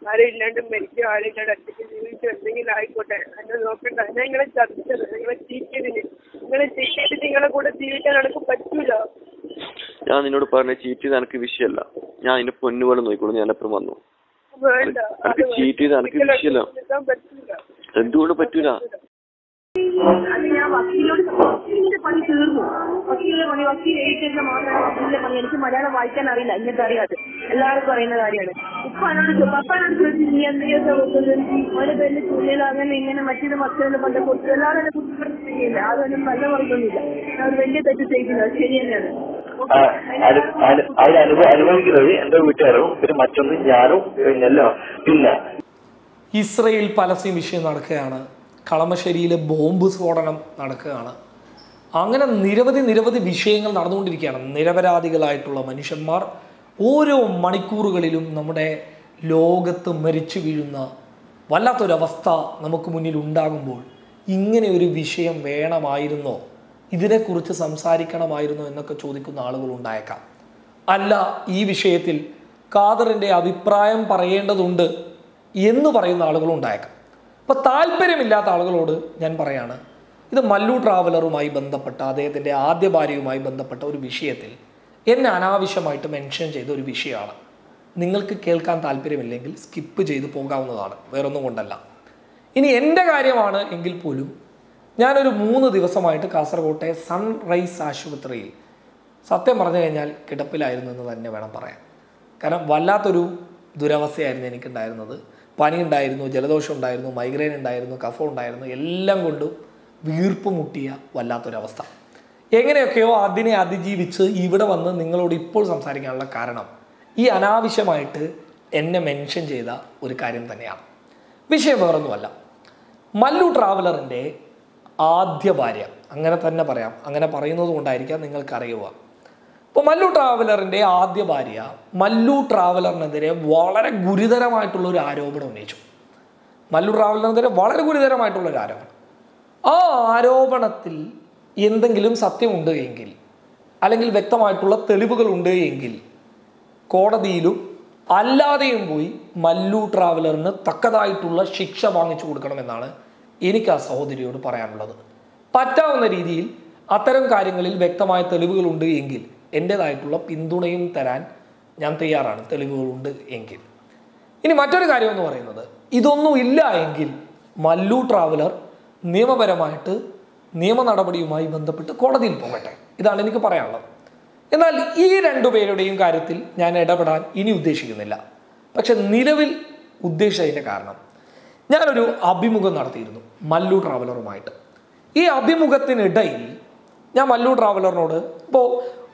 ആരും ഇല്ലാണ്ട് മരിക്കുക, ആളില്ലാണ്ട് ഒറ്റയ്ക്ക് ജീവിച്ച് എന്തെങ്കിലും ആയിക്കോട്ടെ, എന്നെ നോക്കണ്ട. ഞാൻ നിങ്ങളെ ചതിച്ചത്, നിങ്ങളെ ചീറ്റ് നിങ്ങളെ കൂടെ ജീവിക്കാൻ എനിക്ക് പറ്റൂല. ഞാൻ നിന്നോട് പറഞ്ഞ ചീറ്റ് ചെയ്ത് എനിക്ക് വിഷയമല്ല. ഞാൻ നിന്റെ പൊന്നുപോലെ നോക്കിക്കോളൂ. ഞാൻ എപ്പോഴും വന്നു. എനിക്ക് ചീറ്റ് ചെയ്ത് എനിക്ക് വിഷയമല്ല. എന്തുകൊണ്ട് പറ്റൂല? അത് ഞാൻ വക്കീലിന്റെ പണി തീർന്നു. വക്കീൽ എഴുതിന്റെ മാത്രമാണ് വക്കീലിന്റെ പണി. എനിക്ക് മലയാളം വായിക്കാൻ അറിയില്ല, ഇങ്ങനത്തെ അറിയാതെ എല്ലാവർക്കും അറിയുന്ന കാര്യമാണ്. പപ്പാനോട് ചോദിച്ചു നീ എന്തെങ്കിലും അവരുടെ പേരിൽ ചൂണ്ടില്ല, അങ്ങനെ ഇങ്ങനെ മറ്റേത് മക്കളെ കൊണ്ട് കൊടുത്തു. എല്ലാവരും എന്നെ കുറ്റപ്പെടുത്തില്ല, അതൊന്നും നല്ല പറയുന്നില്ല. ഞാൻ ഒരു വലിയ തെറ്റ് ചെയ്തില്ല, അത് ശരി തന്നെയാണ്. അനുഭവിക്കുന്നത് എന്റെ വീട്ടുകാരും പിന്നെ മറ്റൊന്നും ഞാനും പിന്നെ ഇസ്രയേൽ പലസ്തീൻ വിഷയം നടക്കുകയാണ്. കളമശ്ശേരിയിലെ ബോംബ് സ്ഫോടനം നടക്കുകയാണ്. അങ്ങനെ നിരവധി വിഷയങ്ങൾ നടന്നുകൊണ്ടിരിക്കുകയാണ്. നിരപരാധികളായിട്ടുള്ള മനുഷ്യന്മാർ ഓരോ മണിക്കൂറുകളിലും നമ്മുടെ ലോകത്ത് മരിച്ചു വീഴുന്ന വല്ലാത്തൊരവസ്ഥ നമുക്ക് മുന്നിൽ ഉണ്ടാകുമ്പോൾ ഇങ്ങനെ ഒരു വിഷയം വേണമായിരുന്നോ, ഇതിനെക്കുറിച്ച് സംസാരിക്കണമായിരുന്നോ എന്നൊക്കെ ചോദിക്കുന്ന ആളുകൾ ഉണ്ടായേക്കാം. അല്ല, ഈ വിഷയത്തിൽ ഖാദറിൻ്റെ അഭിപ്രായം പറയേണ്ടതുണ്ട് എന്ന് പറയുന്ന ആളുകളും ഉണ്ടായേക്കാം. അപ്പോൾ താല്പര്യമില്ലാത്ത ആളുകളോട് ഞാൻ പറയാണ്, ഇത് മല്ലു ട്രാവലറുമായി ബന്ധപ്പെട്ട അദ്ദേഹത്തിൻ്റെ ആദ്യ ഭാര്യയുമായി ബന്ധപ്പെട്ട ഒരു വിഷയത്തിൽ എന്നെ അനാവശ്യമായിട്ട് മെൻഷൻ ചെയ്ത ഒരു വിഷയമാണ്. നിങ്ങൾക്ക് കേൾക്കാൻ താല്പര്യമില്ലെങ്കിൽ സ്കിപ്പ് ചെയ്ത് പോകാവുന്നതാണ്, വേറൊന്നും കൊണ്ടല്ല. ഇനി എൻ്റെ കാര്യമാണ് എങ്കിൽ പോലും ഞാനൊരു 3 ദിവസമായിട്ട് കാസർകോട്ടെ സൺറൈസ് ആശുപത്രിയിൽ സത്യം പറഞ്ഞു കഴിഞ്ഞാൽ കിടപ്പിലായിരുന്നു എന്ന് തന്നെ വേണം പറയാൻ. കാരണം വല്ലാത്തൊരു ദുരവസ്ഥയായിരുന്നു എനിക്കുണ്ടായിരുന്നത്. പനി ഉണ്ടായിരുന്നു, ജലദോഷം ഉണ്ടായിരുന്നു, മൈഗ്രെയിൻ ഉണ്ടായിരുന്നു, കഫം ഉണ്ടായിരുന്നു, എല്ലാം കൊണ്ടും വീർപ്പ് മുട്ടിയ വല്ലാത്തൊരവസ്ഥ. എങ്ങനെയൊക്കെയോ അതിനെ അതിജീവിച്ച് ഇവിടെ വന്ന് നിങ്ങളോട് ഇപ്പോൾ സംസാരിക്കാനുള്ള കാരണം ഈ അനാവശ്യമായിട്ട് എന്നെ മെൻഷൻ ചെയ്ത ഒരു കാര്യം തന്നെയാണ്. വിഷയം വേറൊന്നുമല്ല, മല്ലു ട്രാവലറിൻ്റെ ആദ്യ ഭാര്യ, അങ്ങനെ തന്നെ പറയാം, അങ്ങനെ പറയുന്നത് കൊണ്ടായിരിക്കാം നിങ്ങൾക്കറിയുക. അപ്പോൾ മല്ലു ട്രാവലറിൻ്റെ ആദ്യ ഭാര്യ മല്ലു ട്രാവലറിനെതിരെ വളരെ ഗുരുതരമായിട്ടുള്ളൊരു ആരോപണം ഉന്നയിച്ചു. മല്ലു ട്രാവലറിനെതിരെ വളരെ ഗുരുതരമായിട്ടുള്ളൊരു ആരോപണം. ആ ആരോപണത്തിൽ എന്തെങ്കിലും സത്യമുണ്ട് എങ്കിൽ, അല്ലെങ്കിൽ വ്യക്തമായിട്ടുള്ള തെളിവുകളുണ്ട് എങ്കിൽ കോടതിയിലും അല്ലാതെയും പോയി മല്ലു ട്രാവലറിന് തക്കതായിട്ടുള്ള ശിക്ഷ വാങ്ങിച്ചു കൊടുക്കണമെന്നാണ് എനിക്ക് ആ സഹോദരിയോട് പറയാനുള്ളത്. പറ്റാവുന്ന രീതിയിൽ അത്തരം കാര്യങ്ങളിൽ വ്യക്തമായ തെളിവുകളുണ്ട് എങ്കിൽ എൻ്റേതായിട്ടുള്ള പിന്തുണയും തരാൻ ഞാൻ തയ്യാറാണ്, തെളിവുകളുണ്ട് എങ്കിൽ. ഇനി മറ്റൊരു കാര്യം എന്ന് പറയുന്നത്, ഇതൊന്നും ഇല്ല എങ്കിൽ മല്ലു ട്രാവലർ നിയമപരമായിട്ട് നിയമ നടപടിയുമായി ബന്ധപ്പെട്ട് കോടതിയിൽ പോകട്ടെ, ഇതാണ് എനിക്ക് പറയാനുള്ളത്. എന്നാൽ ഈ 2 പേരുടെയും കാര്യത്തിൽ ഞാൻ ഇടപെടാൻ ഇനി ഉദ്ദേശിക്കുന്നില്ല. പക്ഷെ നിലവിൽ ഉദ്ദേശിച്ചതിൻ്റെ കാരണം, ഞാനൊരു അഭിമുഖം നടത്തിയിരുന്നു മല്ലു ട്രാവലറുമായിട്ട്. ഈ അഭിമുഖത്തിനിടയിൽ ഞാൻ മല്ലു ട്രാവലറിനോട്, ഇപ്പോൾ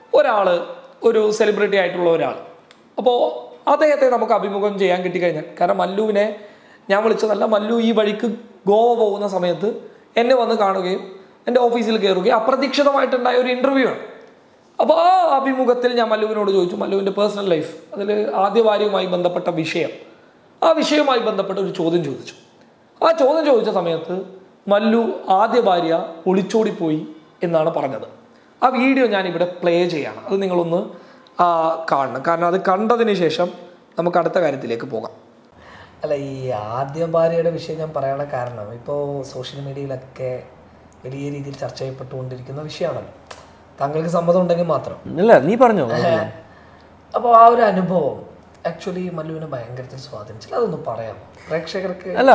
ഒരു സെലിബ്രിറ്റി ആയിട്ടുള്ള ഒരാൾ, അപ്പോൾ അദ്ദേഹത്തെ നമുക്ക് അഭിമുഖം ചെയ്യാൻ കിട്ടിക്കഴിഞ്ഞാൽ, കാരണം മല്ലുവിനെ ഞാൻ വിളിച്ചതല്ല, മല്ലു ഈ വഴിക്ക് ഗോവ പോകുന്ന സമയത്ത് എന്നെ വന്ന് കാണുകയും എൻ്റെ ഓഫീസിൽ കയറുകയും അപ്രതീക്ഷിതമായിട്ടുണ്ടായ ഒരു ഇൻ്റർവ്യൂ ആണ്. അപ്പോൾ ആ അഭിമുഖത്തിൽ ഞാൻ മല്ലുവിനോട് ചോദിച്ചു, മല്ലുവിൻ്റെ പേഴ്സണൽ ലൈഫ്, അതിൽ ആദ്യ ഭാര്യയുമായി ബന്ധപ്പെട്ട വിഷയം, ആ വിഷയവുമായി ബന്ധപ്പെട്ട ഒരു ചോദ്യം ചോദിച്ചു. ആ ചോദ്യം ചോദിച്ച സമയത്ത് മല്ലു ആദ്യ ഭാര്യ ഒളിച്ചോടിപ്പോയി എന്നാണ് പറഞ്ഞത്. ആ വീഡിയോ ഞാൻ ഇവിടെ പ്ലേ ചെയ്യാണ്, അത് നിങ്ങളൊന്ന് കാണണം. കാരണം അത് കണ്ടതിന് ശേഷം നമുക്ക് അടുത്ത കാര്യത്തിലേക്ക് പോകാം. അല്ല, ഈ ആദ്യ ഭാര്യയുടെ വിഷയം ഞാൻ പറയാനുള്ള കാരണം, ഇപ്പോൾ സോഷ്യൽ മീഡിയയിലൊക്കെ വലിയ രീതിയിൽ ചർച്ച ചെയ്യപ്പെട്ടുകൊണ്ടിരിക്കുന്ന വിഷയമാണല്ലോ. താങ്കൾക്ക് സമ്മതം ഉണ്ടെങ്കിൽ മാത്രം. ഇല്ല, നീ പറഞ്ഞോ. അപ്പോൾ ആ ഒരു അനുഭവം ആക്ച്വലി മല്ലുവിനെ ഭയങ്കരത്തിൽ സ്വാധീനിച്ചില്ല, അതൊന്ന് പറയാം പ്രേക്ഷകർക്ക്. അല്ല,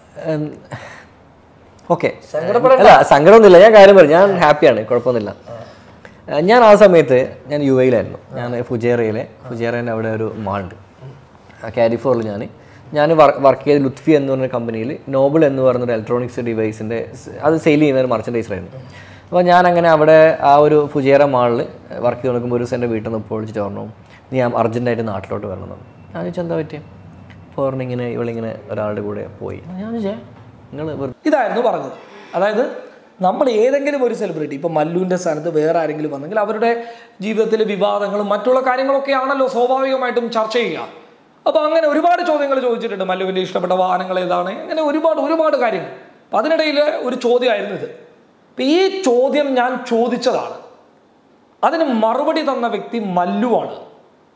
ഓക്കെ, അല്ല സങ്കടമൊന്നുമില്ല, ഞാൻ കാര്യം പറഞ്ഞു, ഞാൻ ഹാപ്പിയാണ്, കുഴപ്പമൊന്നുമില്ല. ഞാൻ ആ സമയത്ത് ഞാൻ UAE-ലായിരുന്നു. ഞാൻ ഫുജേറേൻ്റെ അവിടെ ഒരു മാളുണ്ട്, കാരിഫോറിൽ ഞാൻ വർക്ക് ചെയ്ത ലുത്ഫി എന്ന് പറഞ്ഞ കമ്പനിയിൽ നോബിൾ എന്ന് പറഞ്ഞൊരു ഇലക്ട്രോണിക്സ് ഡിവൈസിൻ്റെ അത് സെയിൽ ചെയ്യുന്ന ഒരു മർച്ചൻഡൈസറായിരുന്നു. അപ്പോൾ ഞാൻ അങ്ങനെ അവിടെ ആ ഒരു ഫുജേറ മാളിൽ വർക്ക് ചെയ്ത് നോക്കുമ്പോൾ ഒരു ദിവസം എൻ്റെ വീട്ടിൽ നിന്ന് ഇപ്പോൾ വിളിച്ചിട്ട് പറഞ്ഞു, നീ അർജൻറ്റായിട്ട് നാട്ടിലോട്ട് വരണം. ഞാൻ ചോദിച്ചാൽ എന്താ പറ്റിയ ഫോറിനിങ്ങനെ ഇവളിങ്ങനെ ഒരാളുടെ കൂടെ പോയി. ഞാൻ ചോദിച്ചാൽ നിങ്ങൾ ഇതായിരുന്നു പറഞ്ഞത്. അതായത് നമ്മൾ ഏതെങ്കിലും ഒരു സെലിബ്രിറ്റി, ഇപ്പോൾ മല്ലുവിൻ്റെ സ്ഥാനത്ത് വേറെ ആരെങ്കിലും വന്നെങ്കിൽ അവരുടെ ജീവിതത്തിലെ വിവാദങ്ങളും മറ്റുള്ള കാര്യങ്ങളൊക്കെ ആണല്ലോ സ്വാഭാവികമായിട്ടും ചർച്ച ചെയ്യുക. അപ്പോൾ അങ്ങനെ ഒരുപാട് ചോദ്യങ്ങൾ ചോദിച്ചിട്ടുണ്ട്. മല്ലുവിൻ്റെ ഇഷ്ടപ്പെട്ട വാഹനങ്ങൾ ഏതാണ്, അങ്ങനെ ഒരുപാട് കാര്യങ്ങൾ. അപ്പം അതിനിടയിൽ ഒരു ചോദ്യമായിരുന്നു ഇത്. അപ്പം ഈ ചോദ്യം ഞാൻ ചോദിച്ചതാണ്, അതിന് മറുപടി തന്ന വ്യക്തി മല്ലുവാണ്.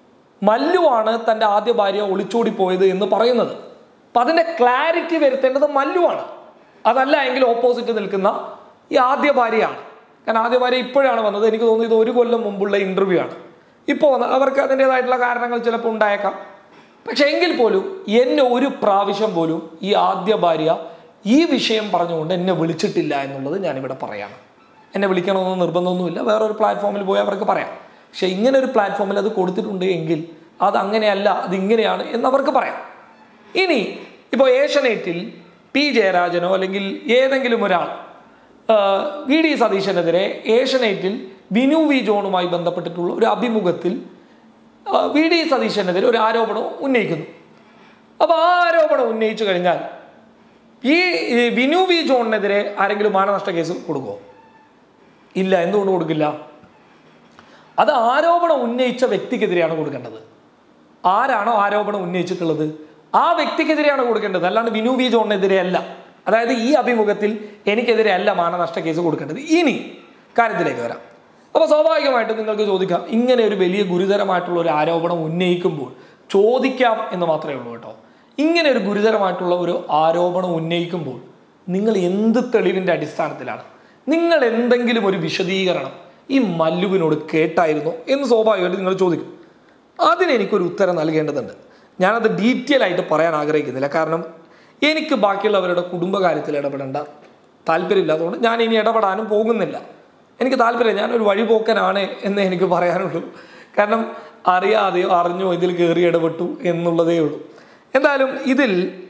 മല്ലുവാണ് തൻ്റെ ആദ്യ ഭാര്യ ഒളിച്ചോടി പോയത് എന്ന് പറയുന്നത്. അപ്പം അതിൻ്റെ ക്ലാരിറ്റി വരുത്തേണ്ടത് മല്ലുവാണ്, അതല്ല എങ്കിൽ ഓപ്പോസിറ്റ് നിൽക്കുന്ന ഈ ആദ്യ ഭാര്യയാണ്. കാരണം ആദ്യ ഭാര്യ ഇപ്പോഴാണ് വന്നത്. എനിക്ക് തോന്നുന്നു ഇത് 1 കൊല്ലം മുമ്പുള്ള ഇൻ്റർവ്യൂ ആണ്. ഇപ്പോൾ അവർക്ക് അതിൻ്റെതായിട്ടുള്ള കാരണങ്ങൾ ചിലപ്പോൾ ഉണ്ടായേക്കാം. പക്ഷെ എങ്കിൽ പോലും എന്നെ ഒരു പ്രാവശ്യം പോലും ഈ ആദ്യ ഭാര്യ ഈ വിഷയം പറഞ്ഞുകൊണ്ട് എന്നെ വിളിച്ചിട്ടില്ല എന്നുള്ളത് ഞാനിവിടെ പറയാം. എന്നെ വിളിക്കണമെന്ന് നിർബന്ധമൊന്നുമില്ല, വേറൊരു പ്ലാറ്റ്ഫോമിൽ പോയി അവർക്ക് പറയാം. പക്ഷെ ഇങ്ങനെ ഒരു പ്ലാറ്റ്ഫോമിൽ അത് കൊടുത്തിട്ടുണ്ട് എങ്കിൽ അത് അങ്ങനെയല്ല, അതിങ്ങനെയാണ് എന്നവർക്ക് പറയാം. ഇനി ഇപ്പോൾ ഏഷ്യനെറ്റിൽ പി ജയരാജനോ അല്ലെങ്കിൽ ഏതെങ്കിലും ഒരാൾ VD സതീശനെതിരെ ഏഷ്യനെറ്റിൽ ബിനു വി ജോണുമായി ബന്ധപ്പെട്ടിട്ടുള്ള ഒരു അഭിമുഖത്തിൽ VD സതീശനെതിരെ ഒരു ആരോപണം ഉന്നയിക്കുന്നു. അപ്പോൾ ആ ആരോപണം ഉന്നയിച്ചു കഴിഞ്ഞാൽ ഈ ബിനു വി ജോണിനെതിരെ ആരെങ്കിലും മാനനഷ്ട കേസ് കൊടുക്കുമോ? ഇല്ല. എന്തുകൊണ്ട് കൊടുക്കില്ല? അത് ആരോപണം ഉന്നയിച്ച വ്യക്തിക്കെതിരെയാണ് കൊടുക്കേണ്ടത്. ആരാണോ ആരോപണം ഉന്നയിച്ചിട്ടുള്ളത് ആ വ്യക്തിക്കെതിരെയാണ് കൊടുക്കേണ്ടത്, അല്ലാണ്ട് ബിനു വി ജോണിനെതിരെ അല്ല. അതായത് ഈ അഭിമുഖത്തിൽ എനിക്കെതിരെ അല്ല മാനനഷ്ട കേസ് കൊടുക്കേണ്ടത്. ഇനി കാര്യത്തിലേക്ക് വരാം. അപ്പോൾ സ്വാഭാവികമായിട്ടും നിങ്ങൾക്ക് ചോദിക്കാം, ഇങ്ങനെ ഒരു വലിയ ഗുരുതരമായിട്ടുള്ള ഒരു ആരോപണം ഉന്നയിക്കുമ്പോൾ ചോദിക്കാം എന്ന് മാത്രമേ ഉള്ളൂ കേട്ടോ. ഇങ്ങനെ ഒരു ഗുരുതരമായിട്ടുള്ള ഒരു ആരോപണം ഉന്നയിക്കുമ്പോൾ നിങ്ങൾ എന്ത് തെളിവിൻ്റെ അടിസ്ഥാനത്തിലാണ്, നിങ്ങൾ എന്തെങ്കിലും ഒരു വിശദീകരണം ഈ മല്ലുവിനോട് കേട്ടായിരുന്നോ എന്ന് സ്വാഭാവികമായിട്ട് നിങ്ങൾ ചോദിക്കും. അതിനെനിക്കൊരു ഉത്തരം നൽകേണ്ടതുണ്ട്. ഞാനത് ഡീറ്റെയിൽ ആയിട്ട് പറയാൻ ആഗ്രഹിക്കുന്നില്ല, കാരണം എനിക്ക് ബാക്കിയുള്ളവരുടെ കുടുംബകാര്യത്തിൽ ഇടപെടേണ്ട താല്പര്യമില്ലാത്തതുകൊണ്ട് ഞാൻ ഇനി ഇടപെടാനും പോകുന്നില്ല. എനിക്ക് താല്പര്യം, ഞാനൊരു വഴിപോക്കനാണ് എന്ന് എനിക്ക് പറയാനുള്ളൂ. കാരണം അറിയാതെയോ അറിഞ്ഞോ ഇതിൽ കയറി ഇടപെട്ടു എന്നുള്ളതേ ഉള്ളൂ. എന്തായാലും ഇതിൽ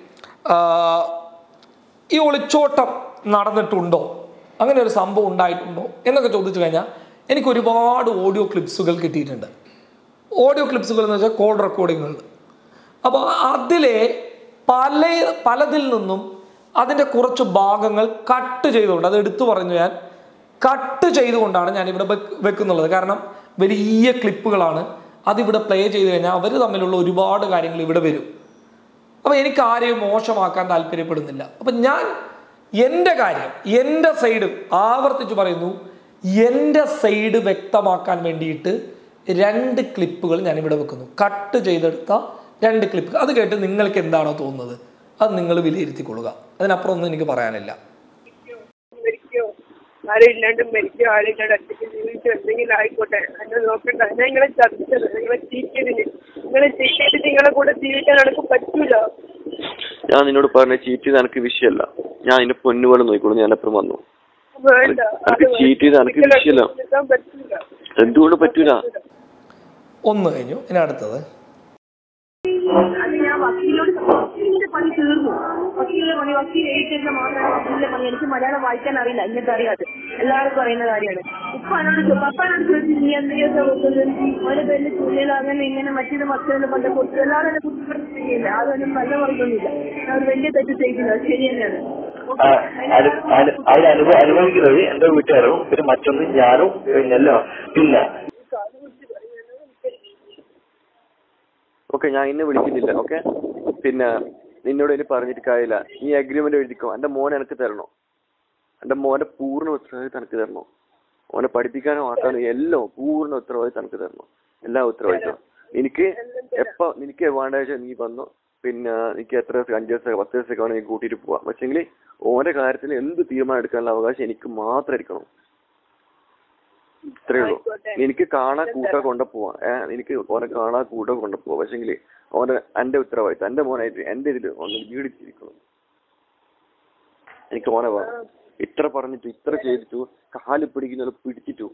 ഈ ഒളിച്ചോട്ടം നടന്നിട്ടുണ്ടോ, അങ്ങനെ ഒരു സംഭവം ഉണ്ടായിട്ടുണ്ടോ എന്നൊക്കെ ചോദിച്ചു കഴിഞ്ഞാൽ എനിക്ക് ഒരുപാട് ഓഡിയോ ക്ലിപ്സുകൾ കിട്ടിയിട്ടുണ്ട്. ഓഡിയോ ക്ലിപ്സുകൾ എന്ന് വെച്ചാൽ കോൾ റെക്കോർഡിങ്ങുകൾ. അപ്പോൾ അതിലെ പലതിൽ നിന്നും അതിൻ്റെ കുറച്ച് ഭാഗങ്ങൾ കട്ട് ചെയ്തുകൊണ്ട്, അത് എടുത്തു പറഞ്ഞു, ഞാൻ കട്ട് ചെയ്തുകൊണ്ടാണ് ഞാനിവിടെ വെക്കുന്നുള്ളത്. കാരണം വലിയ ക്ലിപ്പുകളാണ്, അതിവിടെ പ്ലേ ചെയ്ത് കഴിഞ്ഞാൽ അവർ തമ്മിലുള്ള ഒരുപാട് കാര്യങ്ങൾ ഇവിടെ വരും. അപ്പോൾ എനിക്ക് ആരെയും മോശമാക്കാൻ താല്പര്യപ്പെടുന്നില്ല. അപ്പം ഞാൻ എൻ്റെ കാര്യം, എൻ്റെ സൈഡ് ആവർത്തിച്ച് പറയുന്നു, എൻ്റെ സൈഡ് വ്യക്തമാക്കാൻ വേണ്ടിയിട്ട് 2 ക്ലിപ്പുകൾ ഞാനിവിടെ വെക്കുന്നു. കട്ട് ചെയ്തെടുത്ത 2 ക്ലിപ്പ്. അത് കേട്ട് നിങ്ങൾക്ക് എന്താണോ തോന്നുന്നത് അത് നിങ്ങൾ വിലയിരുത്തിക്കൊള്ളുക. അതിനപ്പുറം ഒന്നും എനിക്ക് പറയാനില്ല. ആരില്ലാണ്ട് മരിക്കോ, ആരില്ലാണ്ട് ഒറ്റയ്ക്ക് ജീവിച്ചോ, എന്തെങ്കിലും ആയിക്കോട്ടെ, എന്നെ നോക്കണ്ട. എന്നെ നിങ്ങളെ ചതിച്ചത്, നിങ്ങളെ ചീറ്റിയതിന്, നിങ്ങളെ കൂടെ ജീവിക്കാൻ എനിക്ക് പറ്റൂല. ഞാൻ നിന്നോട് പറഞ്ഞ ചീറ്റ് ചെയ്ത് എനിക്ക് വിഷയമല്ല. ഞാൻ നിന്റെ പൊന്നുപോലെ നോക്കിക്കോളൂ. ഞാൻ എപ്പോഴും വന്നു. ചീറ്റ് ചെയ്ത് എനിക്ക് വിഷയമല്ല. എന്തുകൊണ്ട് പറ്റൂല? ഒന്ന് കഴിഞ്ഞു. ഇനി അടുത്തത്. അത് ഞാൻ വക്കീലിന്റെ പണി തീർന്നു. വക്കീലിന്റെ പണി, വക്കീൽ എഴുതിയിരുന്ന മാത്രമാണ് വക്കീലിന്റെ പണി. എനിക്ക് മലയാളം വായിക്കാൻ അറിയില്ല, ഇങ്ങനത്തെ അറിയാതെ എല്ലാവർക്കും അറിയുന്ന കാര്യമാണ്. പപ്പനോട് ചോദിച്ചു, നീ എന്തെങ്കിലും അവന്റെ പേരിൽ ചൂലിൽ അങ്ങനെ ഇങ്ങനെ മറ്റൊരു മക്കളെ പണ്ട് കൊടുത്തു. എല്ലാവരും എന്നെ കുറ്റപ്പെടുത്തിയില്ല, അതൊന്നും നല്ല പറയുന്നില്ല. ഞാൻ ഒരു വലിയ തെറ്റ് ചെയ്തില്ല, ശരി തന്നെയാണ്. അനുഭവിക്കുന്നത് എന്റെ വീട്ടുകാരും പിന്നെ മറ്റൊന്ന് ഞാനും പിന്നല്ലോ. പിന്നെ ഓക്കെ, ഞാൻ ഇന്നെ വിളിക്കുന്നില്ല. ഓക്കെ, പിന്നെ നിന്നോട് ഇനി പറഞ്ഞിട്ട് കാര്യമില്ല. നീ അഗ്രിമെന്റ് എഴുതിക്കോ. എന്റെ മോനെ എനിക്ക് തരണോ? എന്റെ മോനെ പൂർണ്ണ ഉത്തരവാദിത്തം എനിക്ക് തരണോ? ഓനെ പഠിപ്പിക്കാനോ ആക്കാനോ എല്ലാം പൂർണ്ണ ഉത്തരവാദിത്തം എനിക്ക് തരണോ? എല്ലാ ഉത്തരവാദിത്തം നിനക്ക് വേണ്ട വെച്ചാൽ നീ വന്നോ. പിന്നെ എനിക്ക് എത്ര ദിവസം, 5 ദിവസം 10 ദിവസമൊക്കെ വേണം നീ കൂട്ടിയിട്ട് പോവാം. പക്ഷെങ്കിൽ ഓന്റെ കാര്യത്തിൽ എന്ത് തീരുമാനം എടുക്കാനുള്ള അവകാശം എനിക്ക് മാത്രം ഇരിക്കണം. ഇത്രേ ഉള്ളൂ. എനിക്ക് കാണാൻ കൂട്ട കൊണ്ടുപോവാ, എനിക്ക് ഓനെ കാണാൻ കൂട്ട കൊണ്ടുപോവാ. പക്ഷെങ്കിൽ ഓനെ എന്റെ ഉത്തരവാദിത്തം, എന്റെ മോനായിട്ട് എന്റെ ഇതിൽ ഒന്ന് വീടിച്ചിരിക്കണം. എനിക്ക് ഓനെ വേണം. ഇത്ര പറഞ്ഞിട്ടു, ഇത്ര ചെയ്തിട്ടു, കാല് പിടിക്കുന്നത് പിടിച്ചിട്ടു.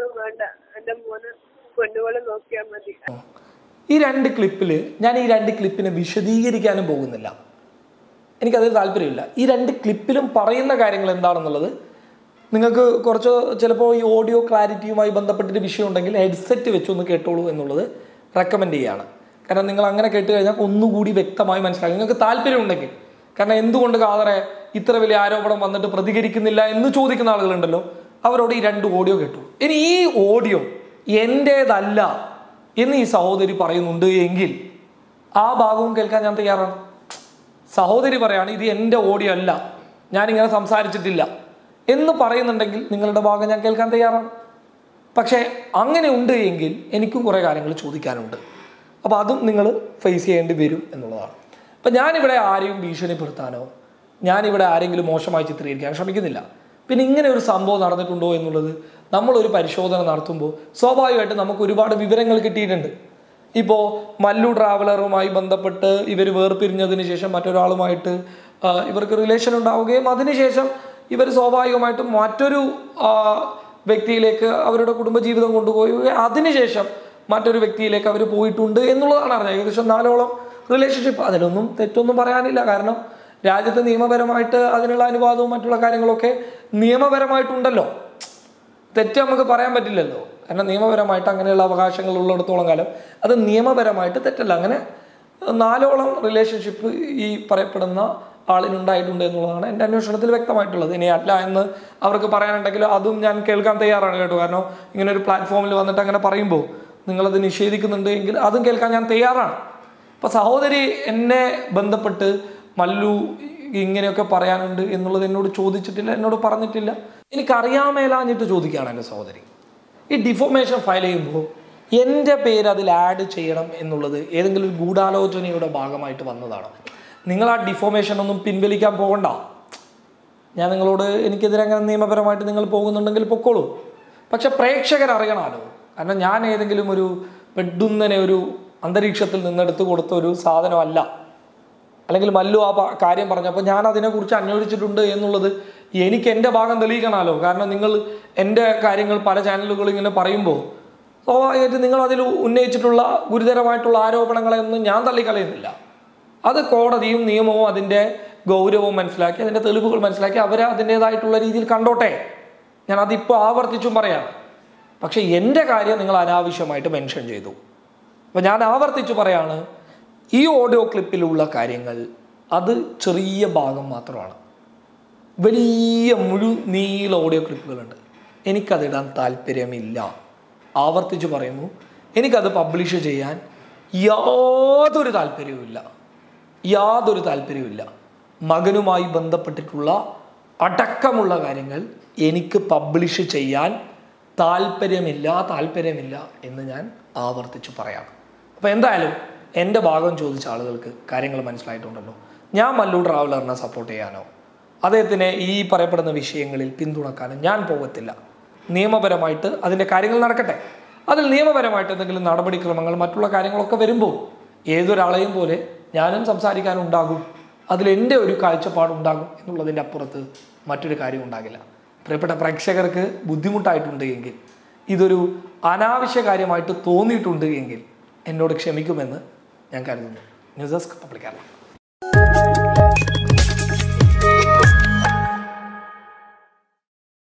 ഈ 2 ക്ലിപ്പിൽ ഞാൻ ഈ 2 ക്ലിപ്പിനെ വിശദീകരിക്കാനും പോകുന്നില്ല, എനിക്കതിൽ താല്പര്യമില്ല. ഈ 2 ക്ലിപ്പിലും പറയുന്ന കാര്യങ്ങൾ എന്താണെന്നുള്ളത് നിങ്ങൾക്ക് കുറച്ച് ചിലപ്പോൾ ഈ ഓഡിയോ ക്ലാരിറ്റിയുമായി ബന്ധപ്പെട്ടിട്ട് വിഷയം ഉണ്ടെങ്കിൽ ഹെഡ്സെറ്റ് വെച്ചൊന്ന് കേട്ടോളൂ എന്നുള്ളത് റെക്കമെൻഡ് ചെയ്യുകയാണ്. കാരണം നിങ്ങൾ അങ്ങനെ കേട്ട് കഴിഞ്ഞാൽ ഒന്നുകൂടി വ്യക്തമായി മനസ്സിലാക്കും, നിങ്ങൾക്ക് താല്പര്യമുണ്ടെങ്കിൽ. കാരണം എന്തുകൊണ്ട് കാതറെ ഇത്ര വലിയ ആരോപണം വന്നിട്ട് പ്രതികരിക്കുന്നില്ല എന്ന് ചോദിക്കുന്ന ആളുകളുണ്ടല്ലോ, അവരോട് ഈ 2 ഓഡിയോ കേട്ടു. ഇനി ഈ ഓഡിയോ എൻ്റേതല്ല എന്ന് ഈ സഹോദരി പറയുന്നുണ്ട് എങ്കിൽ ആ ഭാഗവും കേൾക്കാൻ ഞാൻ തയ്യാറാണ്. സഹോദരി പറയാണ് ഇത് എൻ്റെ ഓഡിയോ അല്ല, ഞാനിങ്ങനെ സംസാരിച്ചിട്ടില്ല എന്ന് പറയുന്നുണ്ടെങ്കിൽ നിങ്ങളുടെ ഭാഗം ഞാൻ കേൾക്കാൻ തയ്യാറാണ്. പക്ഷേ അങ്ങനെ ഉണ്ട് എങ്കിൽ എനിക്കും കുറേ കാര്യങ്ങൾ ചോദിക്കാനുണ്ട്. അപ്പോൾ അതും നിങ്ങൾ ഫേസ് ചെയ്യേണ്ടി വരും എന്നുള്ളതാണ്. അപ്പം ഞാനിവിടെ ആരെയും ഭീഷണിപ്പെടുത്താനോ ഞാനിവിടെ ആരെങ്കിലും മോശമായി ചിത്രീകരിക്കാൻ ശ്രമിക്കുന്നില്ല. പിന്നെ ഇങ്ങനെ ഒരു സംഭവം നടന്നിട്ടുണ്ടോ എന്നുള്ളത് നമ്മളൊരു പരിശോധന നടത്തുമ്പോൾ സ്വാഭാവികമായിട്ട് നമുക്ക് ഒരുപാട് വിവരങ്ങൾ കിട്ടിയിട്ടുണ്ട്. ഇപ്പോൾ മല്ലു ട്രാവലറുമായി ബന്ധപ്പെട്ട് ഇവർ വേർപിരിഞ്ഞതിന് ശേഷം മറ്റൊരാളുമായിട്ട് ഇവർക്ക് റിലേഷൻ ഉണ്ടാവുകയും അതിനുശേഷം ഇവർ സ്വാഭാവികമായിട്ടും മറ്റൊരു വ്യക്തിയിലേക്ക് അവരുടെ കുടുംബജീവിതം കൊണ്ടുപോവുകയും അതിനുശേഷം മറ്റൊരു വ്യക്തിയിലേക്ക് അവർ പോയിട്ടുണ്ട് എന്നുള്ളതാണ് അറിഞ്ഞത്. ഏകദേശം 4ഓളം റിലേഷൻഷിപ്പ്. അതിലൊന്നും തെറ്റൊന്നും പറയാനില്ല. കാരണം രാജ്യത്ത് നിയമപരമായിട്ട് അതിനുള്ള അനുവാദവും മറ്റുള്ള കാര്യങ്ങളൊക്കെ നിയമപരമായിട്ടുണ്ടല്ലോ. തെറ്റ് നമുക്ക് പറയാൻ പറ്റില്ലല്ലോ. കാരണം നിയമപരമായിട്ട് അങ്ങനെയുള്ള അവകാശങ്ങൾ ഉള്ളിടത്തോളം കാലം അത് നിയമപരമായിട്ട് തെറ്റല്ല. അങ്ങനെ 4ഓളം റിലേഷൻഷിപ്പ് ഈ പറയപ്പെടുന്ന ആളിനുണ്ടായിട്ടുണ്ട് എന്നുള്ളതാണ് എൻ്റെ അന്വേഷണത്തിൽ വ്യക്തമായിട്ടുള്ളത്. ഇനി അല്ല എന്ന് അവർക്ക് പറയാനുണ്ടെങ്കിൽ അതും ഞാൻ കേൾക്കാൻ തയ്യാറാണ് കേട്ടോ. കാരണം ഇങ്ങനെ ഒരു പ്ലാറ്റ്ഫോമിൽ വന്നിട്ട് അങ്ങനെ പറയുമ്പോൾ നിങ്ങളത് നിഷേധിക്കുന്നുണ്ട് എങ്കിൽ അതും കേൾക്കാൻ ഞാൻ തയ്യാറാണ്. അപ്പോൾ സഹോദരി എന്നെ ബന്ധപ്പെട്ട് മല്ലു ഇങ്ങനെയൊക്കെ പറയാനുണ്ട് എന്നുള്ളത് എന്നോട് ചോദിച്ചിട്ടില്ല, എന്നോട് പറഞ്ഞിട്ടില്ല. എനിക്കറിയാമേലാഞ്ഞിട്ട് ചോദിക്കുകയാണ് എൻ്റെ സഹോദരി. ഈ ഡിഫോമേഷൻ ഫയൽ ചെയ്യുമ്പോൾ എൻ്റെ പേര് അതിൽ ആഡ് ചെയ്യണം എന്നുള്ളത് ഏതെങ്കിലും ഒരു ഗൂഢാലോചനയുടെ ഭാഗമായിട്ട് വന്നതാണ്. നിങ്ങൾ ആ ഡിഫോമേഷൻ ഒന്നും പിൻവലിക്കാൻ പോകണ്ട. ഞാൻ നിങ്ങളോട് എനിക്കെതിരെ അങ്ങനെ നിയമപരമായിട്ട് നിങ്ങൾ പോകുന്നുണ്ടെങ്കിൽ പൊക്കോളൂ. പക്ഷെ പ്രേക്ഷകർ അറിയണമല്ലോ. കാരണം ഞാൻ ഏതെങ്കിലും ഒരു പെടുന്നനെ ഒരു അന്തരീക്ഷത്തിൽ നിന്നെടുത്ത് കൊടുത്ത ഒരു സാധനമല്ല. അല്ലെങ്കിൽ മല്ലു ആ കാര്യം പറഞ്ഞപ്പോൾ ഞാൻ അതിനെക്കുറിച്ച് അന്വേഷിച്ചിട്ടുണ്ട് എന്നുള്ളത് എനിക്ക് എൻ്റെ ഭാഗം തെളിയിക്കണമല്ലോ. കാരണം നിങ്ങൾ എൻ്റെ കാര്യങ്ങൾ പല ചാനലുകൾ ഇങ്ങനെ പറയുമ്പോൾ സ്വാഭാവികമായിട്ട് നിങ്ങൾ അതിൽ ഉന്നയിച്ചിട്ടുള്ള ഗുരുതരമായിട്ടുള്ള ആരോപണങ്ങളെയൊന്നും ഞാൻ തള്ളിക്കളയുന്നില്ല. അത് കോടതിയും നിയമവും അതിൻ്റെ ഗൗരവവും മനസ്സിലാക്കി അതിൻ്റെ തെളിവുകൾ മനസ്സിലാക്കി അവർ അതിൻ്റേതായിട്ടുള്ള രീതിയിൽ കണ്ടോട്ടെ. ഞാൻ അതിപ്പോൾ ആവർത്തിച്ചും പറയാം. പക്ഷെ എൻ്റെ കാര്യം നിങ്ങൾ അനാവശ്യമായിട്ട് മെൻഷൻ ചെയ്തു. അപ്പോൾ ഞാൻ ആവർത്തിച്ചു പറയാണ്, ഈ ഓഡിയോ ക്ലിപ്പിലുള്ള കാര്യങ്ങൾ അത് ചെറിയ ഭാഗം മാത്രമാണ്. വലിയ നീള ഓഡിയോ ക്ലിപ്പുകളുണ്ട്. എനിക്കതിടാൻ താല്പര്യമില്ല. ആവർത്തിച്ച് പറയുന്നു, എനിക്കത് പബ്ലിഷ് ചെയ്യാൻ യാതൊരു താല്പര്യവുമില്ല. മകനുമായി ബന്ധപ്പെട്ടിട്ടുള്ള അടക്കമുള്ള കാര്യങ്ങൾ എനിക്ക് പബ്ലിഷ് ചെയ്യാൻ താല്പര്യമില്ല എന്ന് ഞാൻ ആവർത്തിച്ച് പറയാം. അപ്പോൾ എന്തായാലും എൻ്റെ ഭാഗം ചോദിച്ച ആളുകൾക്ക് കാര്യങ്ങൾ മനസ്സിലായിട്ടുണ്ടല്ലോ. ഞാൻ മല്ലു ട്രാവലറിനെ സപ്പോർട്ട് ചെയ്യാനോ അദ്ദേഹത്തിനെ ഈ പറയപ്പെടുന്ന വിഷയങ്ങളിൽ പിന്തുണക്കാനോ ഞാൻ പോകത്തില്ല. നിയമപരമായിട്ട് അതിൻ്റെ കാര്യങ്ങൾ നടക്കട്ടെ. അതിൽ നിയമപരമായിട്ട് എന്തെങ്കിലും നടപടിക്രമങ്ങൾ മറ്റുള്ള കാര്യങ്ങളൊക്കെ വരുമ്പോൾ ഏതൊരാളെയും പോലെ ഞാനും സംസാരിക്കാനുണ്ടാകും. അതിലെൻ്റെ ഒരു കാഴ്ചപ്പാടുണ്ടാകും എന്നുള്ളതിൻ്റെ അപ്പുറത്ത് മറ്റൊരു കാര്യം ഉണ്ടാകില്ല. പ്രിയപ്പെട്ട പ്രേക്ഷകർക്ക് ബുദ്ധിമുട്ടായിട്ടുണ്ട് എങ്കിൽ, ഇതൊരു അനാവശ്യ കാര്യമായിട്ട് തോന്നിയിട്ടുണ്ട് എങ്കിൽ എന്നോട് ക്ഷമിക്കുമെന്ന് ഞാൻ കരുതുന്നു. News desk public Kerala.